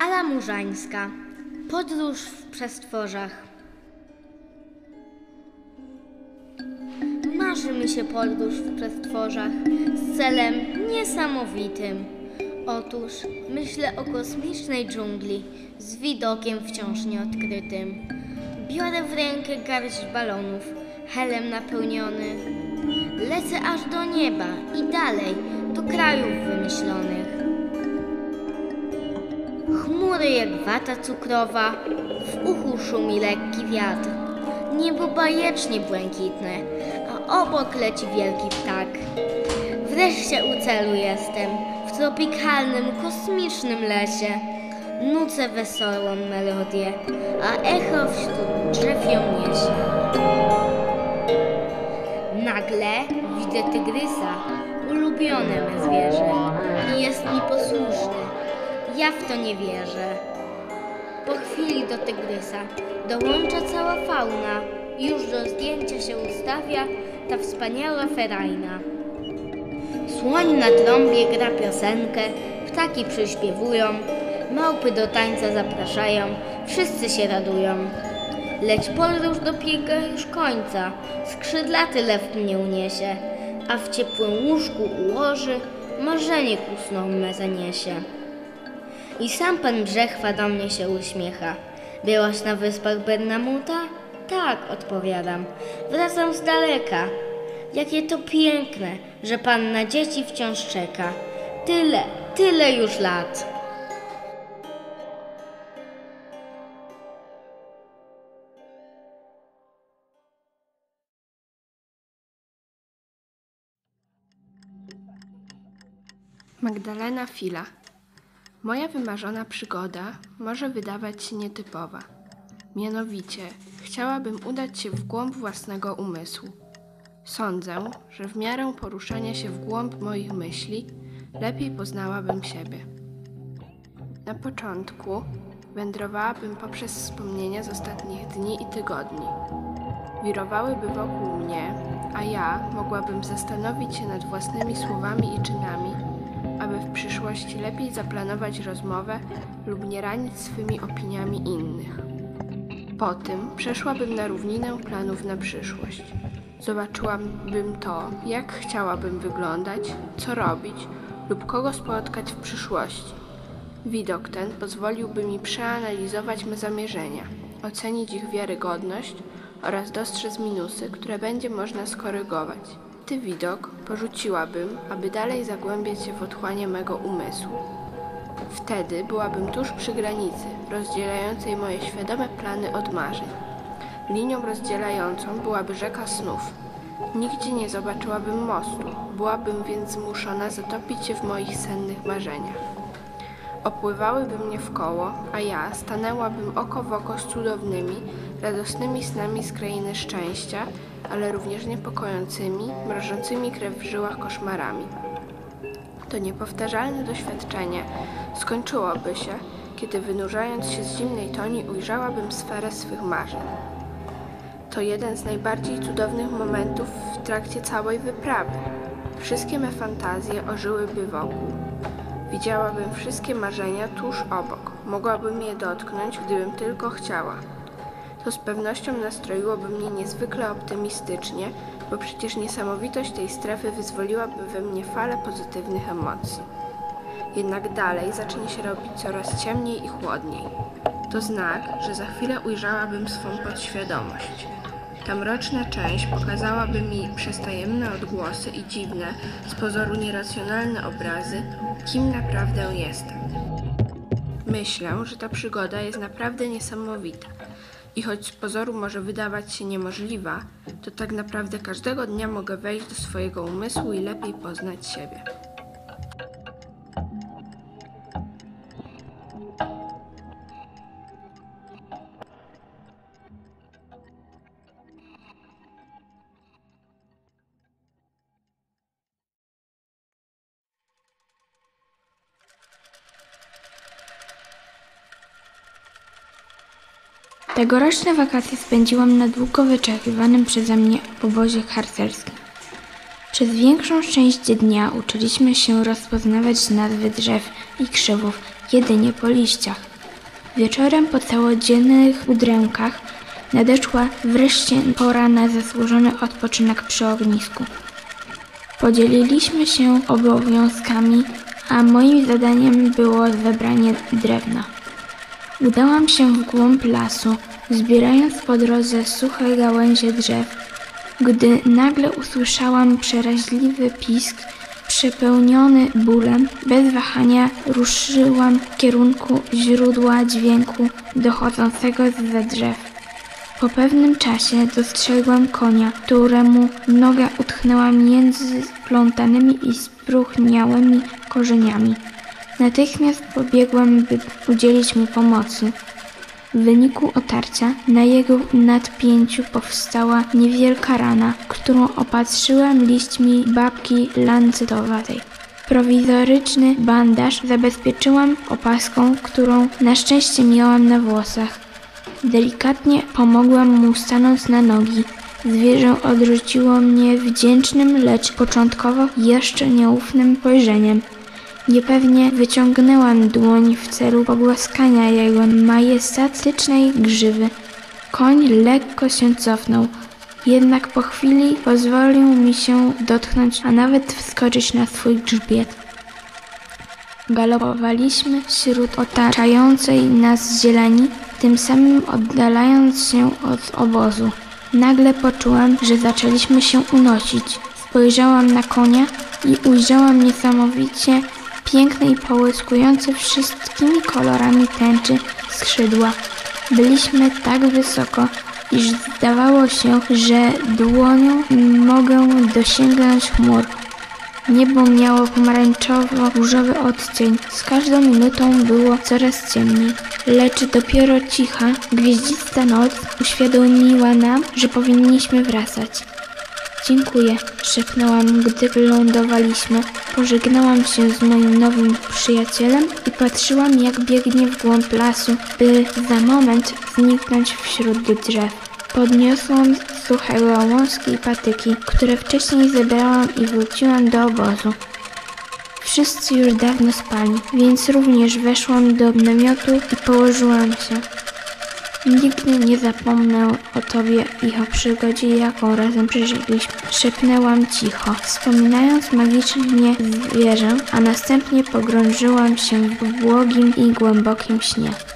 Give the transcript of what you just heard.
Ala Murzańska. Podróż w przestworzach. Marzy mi się podróż w przestworzach z celem niesamowitym. Otóż myślę o kosmicznej dżungli z widokiem wciąż nieodkrytym. Biorę w rękę garść balonów, helem napełniony. Lecę aż do nieba i dalej, do krajów wymyślonych. Chmury jak wata cukrowa, w uchu szumi lekki wiatr. Niebo bajecznie błękitne, a obok leci wielki ptak. Wreszcie u celu jestem, w tropikalnym, kosmicznym lesie. Nucę wesołą melodię, a echo wśród drzew ją niesie. Nagle widzę tygrysa, ulubione me zwierzę, i jest mi posłuszny. Ja w to nie wierzę. Po chwili do tygrysa dołącza cała fauna. Już do zdjęcia się ustawia ta wspaniała ferajna. Słoń na trąbie gra piosenkę, ptaki przyśpiewują, małpy do tańca zapraszają, wszyscy się radują. Lecz podróż dobiega już końca, skrzydlaty lew mnie uniesie, a w ciepłym łóżku ułoży, marzenie ku snom me zaniesie. I sam pan Brzechwa do mnie się uśmiecha. Byłaś na wyspach Bernamuta? Tak, odpowiadam. Wracam z daleka. Jakie to piękne, że pan na dzieci wciąż czeka. Tyle już lat. Magdalena Fila. Moja wymarzona przygoda może wydawać się nietypowa. Mianowicie, chciałabym udać się w głąb własnego umysłu. Sądzę, że w miarę poruszania się w głąb moich myśli, lepiej poznałabym siebie. Na początku wędrowałabym poprzez wspomnienia z ostatnich dni i tygodni. Wirowałyby wokół mnie, a ja mogłabym zastanowić się nad własnymi słowami i czynami, aby w przyszłości lepiej zaplanować rozmowę lub nie ranić swymi opiniami innych. Po tym przeszłabym na równinę planów na przyszłość. Zobaczyłabym to, jak chciałabym wyglądać, co robić lub kogo spotkać w przyszłości. Widok ten pozwoliłby mi przeanalizować me zamierzenia, ocenić ich wiarygodność oraz dostrzec minusy, które będzie można skorygować. Ty widok porzuciłabym, aby dalej zagłębiać się w otchłanie mego umysłu. Wtedy byłabym tuż przy granicy, rozdzielającej moje świadome plany od marzeń. Linią rozdzielającą byłaby rzeka snów. Nigdzie nie zobaczyłabym mostu, byłabym więc zmuszona zatopić się w moich sennych marzeniach. Opływałyby mnie w koło, a ja stanęłabym oko w oko z cudownymi, radosnymi snami z krainy szczęścia, ale również niepokojącymi, mrożącymi krew w żyłach koszmarami. To niepowtarzalne doświadczenie skończyłoby się, kiedy wynurzając się z zimnej toni ujrzałabym sferę swych marzeń. To jeden z najbardziej cudownych momentów w trakcie całej wyprawy. Wszystkie me fantazje ożyłyby wokół. Widziałabym wszystkie marzenia tuż obok. Mogłabym je dotknąć, gdybym tylko chciała. To z pewnością nastroiłoby mnie niezwykle optymistycznie, bo przecież niesamowitość tej strefy wyzwoliłaby we mnie falę pozytywnych emocji. Jednak dalej zacznie się robić coraz ciemniej i chłodniej. To znak, że za chwilę ujrzałabym swą podświadomość. Ta mroczna część pokazałaby mi przez tajemne odgłosy i dziwne, z pozoru nieracjonalne obrazy, kim naprawdę jestem. Myślę, że ta przygoda jest naprawdę niesamowita. I choć z pozoru może wydawać się niemożliwa, to tak naprawdę każdego dnia mogę wejść do swojego umysłu i lepiej poznać siebie. Tegoroczne wakacje spędziłam na długo wyczekiwanym przeze mnie obozie harcerskim. Przez większą część dnia uczyliśmy się rozpoznawać nazwy drzew i krzewów jedynie po liściach. Wieczorem po całodziennych udrękach nadeszła wreszcie pora na zasłużony odpoczynek przy ognisku. Podzieliliśmy się obowiązkami, a moim zadaniem było zebranie drewna. Udałam się w głąb lasu, zbierając po drodze suche gałęzie drzew, gdy nagle usłyszałam przeraźliwy pisk. Przepełniony bólem, bez wahania ruszyłam w kierunku źródła dźwięku dochodzącego zza drzew. Po pewnym czasie dostrzegłam konia, któremu noga utknęła między splątanymi i spróchniałymi korzeniami. Natychmiast pobiegłam, by udzielić mu pomocy. W wyniku otarcia na jego nadpięciu powstała niewielka rana, którą opatrzyłam liśćmi babki lancetowatej. Prowizoryczny bandaż zabezpieczyłam opaską, którą na szczęście miałam na włosach. Delikatnie pomogłam mu stanąć na nogi. Zwierzę odrzuciło mnie wdzięcznym, lecz początkowo jeszcze nieufnym spojrzeniem. Niepewnie wyciągnęłam dłoń w celu pogłaskania jego majestatycznej grzywy. Koń lekko się cofnął, jednak po chwili pozwolił mi się dotknąć, a nawet wskoczyć na swój grzbiet. Galopowaliśmy wśród otaczającej nas zieleni, tym samym oddalając się od obozu. Nagle poczułam, że zaczęliśmy się unosić. Spojrzałam na konia i ujrzałam niesamowicie piękne i połyskujące wszystkimi kolorami tęczy skrzydła. Byliśmy tak wysoko, iż zdawało się, że dłonią mogę dosięgnąć chmur. Niebo miało pomarańczowo-różowy odcień. Z każdą minutą było coraz ciemniej. Lecz dopiero cicha, gwieździsta noc uświadomiła nam, że powinniśmy wracać. Dziękuję, szepnęłam, gdy wylądowaliśmy. Pożegnałam się z moim nowym przyjacielem i patrzyłam, jak biegnie w głąb lasu, by za moment zniknąć wśród drzew. Podniosłam suche gałązki i patyki, które wcześniej zebrałam i wróciłam do obozu. Wszyscy już dawno spali, więc również weszłam do namiotu i położyłam się. Nigdy nie zapomnę o tobie i o przygodzie, jaką razem przeżyliśmy. Szepnęłam cicho, wspominając magicznie zwierzę, a następnie pogrążyłam się w błogim i głębokim śnie.